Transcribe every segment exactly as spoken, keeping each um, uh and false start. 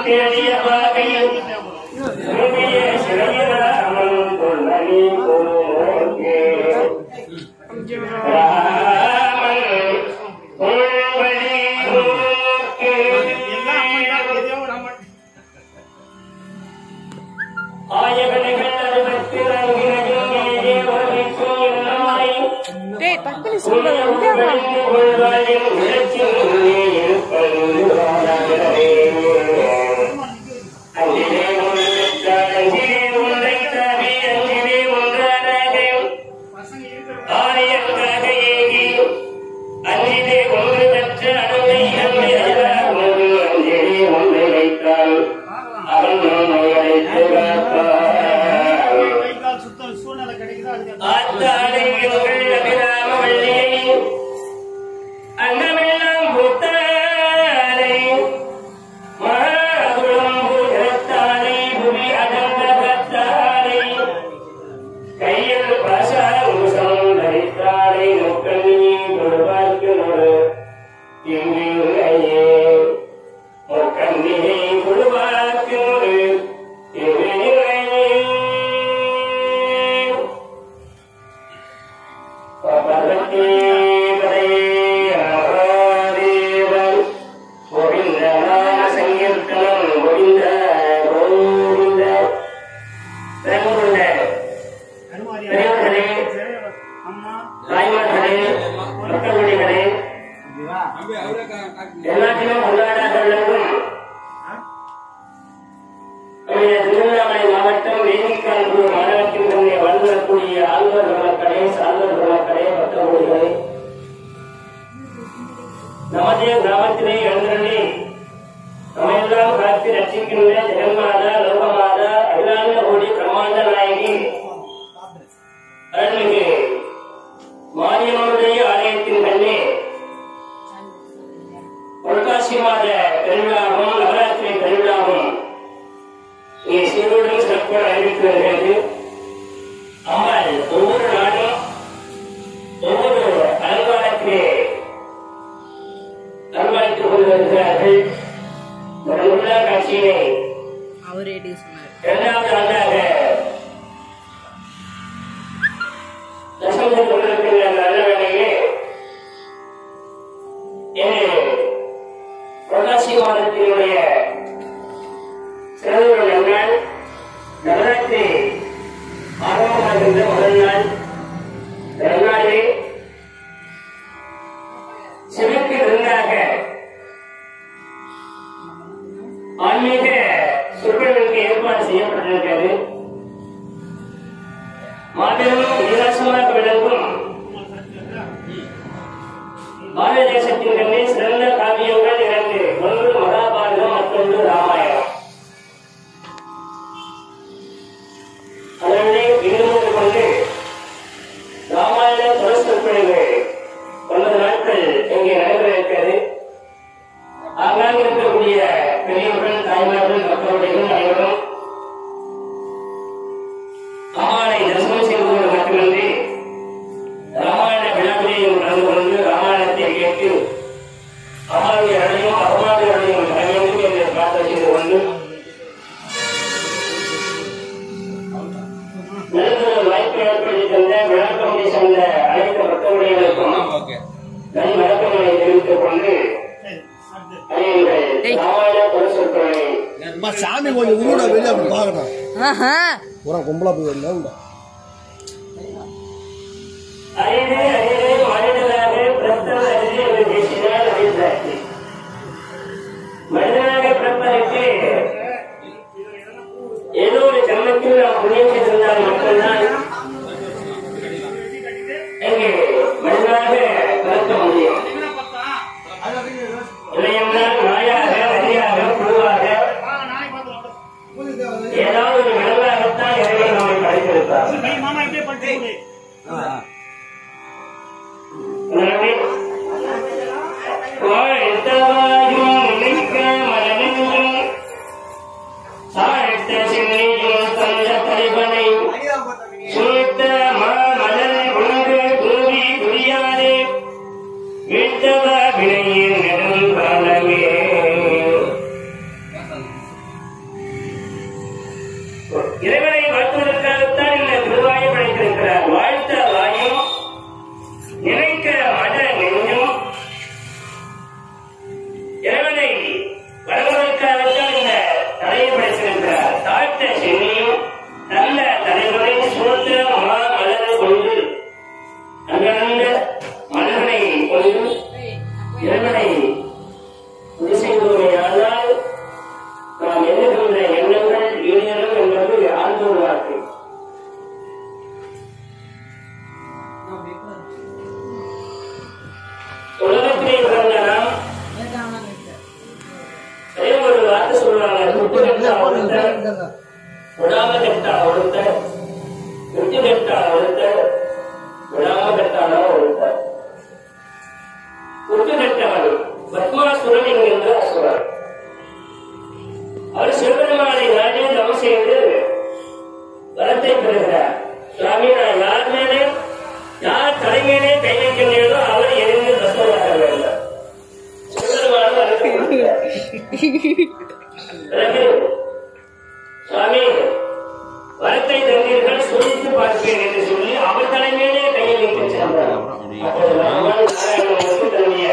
சாமி கொஞ்சம் ஊட வெளியே அப்படி பாக்கணும் பூரா கும்பலா போய் வரல மனிதனாக பிறப்பதற்கு ஏதோ ஒரு ஜன்மத்தில் நாம் புண்ணியம் செய்திருந்தால் மட்டும்தான் இங்கே மனிதனாக பிறக்க முடியும். இல்லையென்றால் நாயாக நதியாக புழுவாக ஏதாவது ஒரு விலங்காகத்தான் இறைவன் நம்மை படைத்திருப்பார். வாழ்த்தவாயும் நிற்க மலனின்றும் சாழ்த்த சின்னையும் தந்த தலைவனை சூழ்த்த மாமலர் உண்டு தூவி துரியாதே வீழ்த்தவ வினையின் நெடும் காலமே கொண்டு இறைவனை இது செய்தோமையானால் நாம் எண்ணுகின்ற எண்ணங்கள் ஈடேறும் என்பது ஆண்டோர் வார்த்தை. உலகத்திலே பிறந்த நாம் அதே ஒரு வார்த்தை சொல்றாங்க, விட்டுகட்டா ஒருத்தர், விடாம கட்டா ஒருத்தர், விட்டு கட்டா ஒருத்தர், விடாம கட்டானா ஒருத்தர். விட்டு கட்டவன் பத்மாசுரன் என்கின்ற அசுரன். அவர் சிவபெருமானை நானே தவம் செய்து வரத்தை பெறுகிறார். சுவாமி, நான் யார் மேலே யார் தலைமையிலே கை வைக்கின்றேனோ அவர் எரிந்து தத்துவமாக வேண்டும். சிவபெருமானும் அதற்கு கொடுக்கிறார். பிறகு சுவாமி வரத்தை தந்தீர்கள், சோதித்து பார்ப்பேன் என்று சொல்லி அவர் தலைமையிலே கையை வைக்க சென்றார். அப்போது நாராயணனுக்கு தன்னுடைய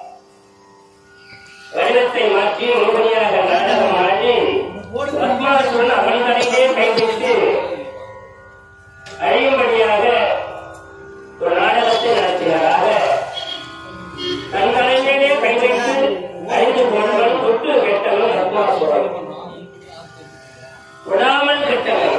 வடிவத்தை மாற்றி மோகினியாக நாடகம் ஆடி பத்மாசுரன் அவன் தலையிலே கை வைத்து அழியும்படியாக ஒரு நாடகத்தை நடத்தினாராக. தன் தலைமையிலே கை வைத்து அழிந்து போனவன் தொட்டு கெட்டவன் பத்மாசுரன், விடாமல் கெட்டவன்.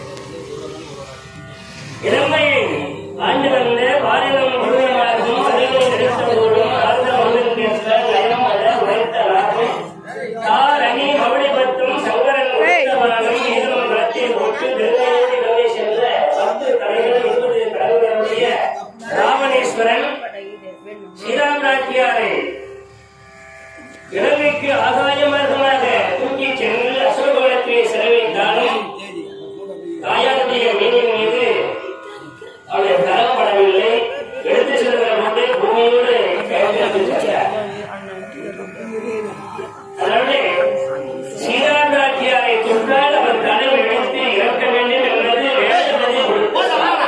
இளமையை ஆண்டு வந்த பாலினம் முழுவதும் அதிலும் எடுத்தபோதும் ஆழ்ந்த மனிதன் பேச நயம் அட உழைத்தலாக தார் அணி மவளி பத்தும் சங்கரன் உழைத்தவனும் ஏதும் குளத்தை போட்டு திருநெல்வேலி கங்கை சென்ற பத்து தலைகள் இருபது தலைவர்களுடைய ராவணேஸ்வரன் ஸ்ரீராமராஜ்யாரை இலங்கைக்கு ஆகாய மார்க்கமாக தூக்கி சென்று அசோகவனத்திலே செலவழித்தாலும் தாயாருடைய மீனின் மீது அவருடைய தரம் படவில்லை. எடுத்து செல்கிற போது பூமியோடு கைது சென்றார். அதனால ஸ்ரீராமராஜ்யாரை தொட்டால் அவர் தலை எடுத்து இறக்க வேண்டும் என்பது வேதனை கொடுத்தார்.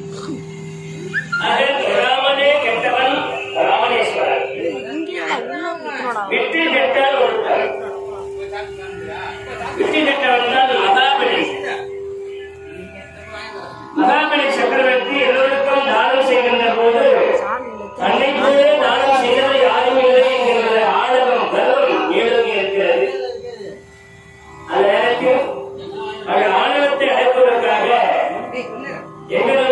ஆக ராமனே கெட்டவன் ராமணேஸ்வரன், விட்டு கெட்டால் ஒருத்தர். விட்டு கெட்டவன் தான் மகாபலி. மகாபலி சக்கரவர்த்தி எல்லோருக்கும் தானம் செய்கின்ற போது தன்னை போல தானம் செய்தவர் யாரும் இல்லை என்கின்ற ஆழகம் கர்வம் மேலோங்கி இருக்கிறது. அந்த நேரத்தில் அவர் ஆணவத்தை அடைப்பதற்காக எங்களது